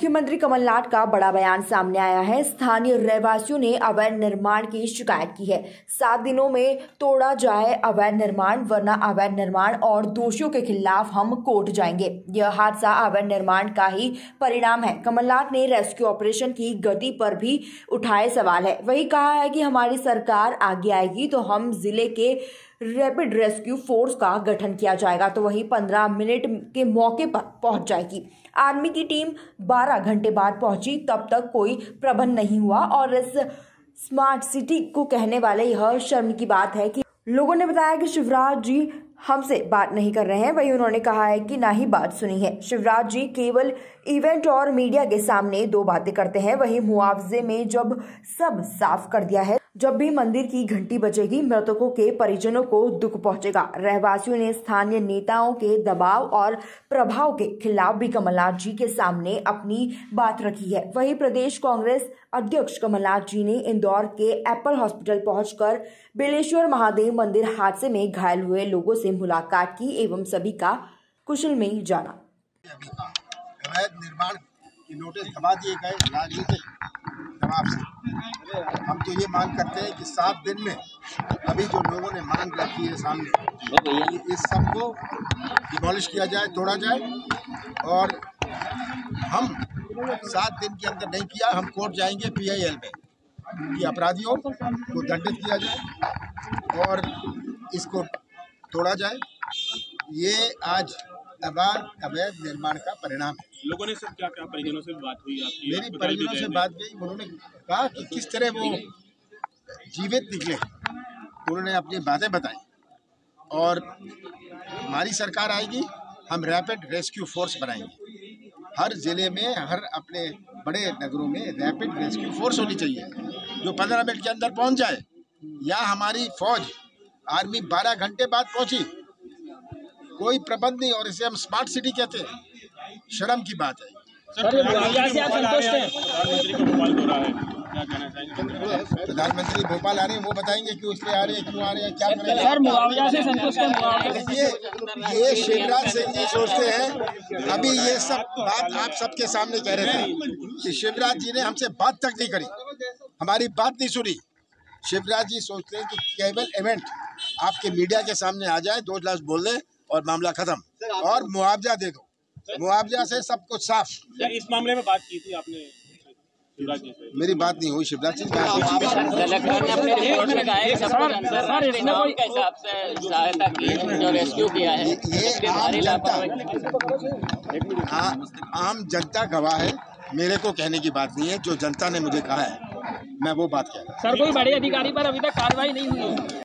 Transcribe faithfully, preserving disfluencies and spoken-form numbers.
मुख्यमंत्री कमलनाथ का बड़ा बयान सामने आया है। स्थानीय रहवासियों ने अवैध निर्माण की शिकायत की है। सात दिनों में तोड़ा जाए अवैध निर्माण, वरना अवैध निर्माण और दोषियों के खिलाफ हम कोर्ट जाएंगे। यह हादसा अवैध निर्माण का ही परिणाम है। कमलनाथ ने रेस्क्यू ऑपरेशन की गति पर भी उठाए सवाल है। वही कहा है कि हमारी सरकार आगे आएगी तो हम जिले के रैपिड रेस्क्यू फोर्स का गठन किया जाएगा, तो वही पंद्रह मिनट के मौके पर पहुंच जाएगी। आर्मी की टीम बारह घंटे बाद पहुंची, तब तक कोई प्रबंध नहीं हुआ। और इस स्मार्ट सिटी को कहने वाले यह शर्म की बात है कि लोगों ने बताया कि शिवराज जी हमसे बात नहीं कर रहे हैं। वही उन्होंने कहा है कि ना ही बात सुनी है। शिवराज जी केवल इवेंट और मीडिया के सामने दो बातें करते हैं। वही मुआवजे में जब सब साफ कर दिया है, जब भी मंदिर की घंटी बजेगी मृतकों के परिजनों को दुख पहुंचेगा। रहवासियों ने स्थानीय नेताओं के दबाव और प्रभाव के खिलाफ भी कमलनाथ जी के सामने अपनी बात रखी है। वही प्रदेश कांग्रेस अध्यक्ष कमलनाथ जी ने इंदौर के एप्पल हॉस्पिटल पहुंचकर बेलेश्वर महादेव मंदिर हादसे में घायल हुए लोगों से मुलाकात की एवं सभी का कुशल में जाना। अवैध निर्माण की नोटिस दबा दिए गए राजनीतिक दबाव से। हम तो ये मांग करते हैं कि सात दिन में अभी जो लोगों ने मांग रखी है सामने, इस सब को डिमोलिश किया जाए, तोड़ा जाए। और हम सात दिन के अंदर नहीं किया, हम कोर्ट जाएंगे पी आई एल में कि अपराधियों को दंडित किया जाए और इसको तोड़ा जाए। ये आज अवैध अवैध निर्माण का परिणाम है। लोगों ने सब क्या क्या परिजनों से बात हुई आपकी? मेरी परिजनों से बात गई, उन्होंने कहा कि किस तरह वो जीवित निकले। उन्होंने अपनी बातें बताई और हमारी सरकार आएगी, हम रैपिड रेस्क्यू फोर्स बनाएंगे। हर जिले में, हर अपने बड़े नगरों में रैपिड रेस्क्यू फोर्स होनी चाहिए जो पंद्रह मिनट के अंदर पहुंच जाए। यहाँ हमारी फौज आर्मी बारह घंटे बाद पहुंची, कोई प्रबंध नहीं, और इसे हम स्मार्ट सिटी कहते हैं। शर्म की बात है। प्रधानमंत्री भोपाल आ रहे हैं, वो बताएंगे क्यों इसलिए आ रहे हैं, क्यों आ रहे हैं, क्या कर रहे हैं। सर, मुआवजा से संतुष्ट हैं? ये ये शिवराज सिंह जी सोचते हैं। अभी ये सब बात आप सबके सामने कह रहे थे कि शिवराज जी ने हमसे बात तक नहीं करी, हमारी बात नहीं सुनी। शिवराज जी सोचते हैं कि केवल इवेंट आपके मीडिया के सामने आ जाए, दो लफ्ज बोल दें और मामला खत्म, और मुआवजा दे दो। मुआवजा से सब कुछ साफ। इस मामले में बात की थी आपने शिवराज जी से? मेरी बात नहीं हुई शिवराज सिंह। कलेक्टर ने अपने रिपोर्ट में कहा है सब कुछ अंदर इनाम के हिसाब से सहायता की, जो रेस्क्यू किया है। ये आम जनता, आम जनता गवाह है। मेरे को कहने की बात नहीं है, जो जनता ने मुझे कहा है मैं वो बात कह रहा हूं। सर, कोई बड़े अधिकारी पर अभी तक कार्रवाई नहीं हुई है?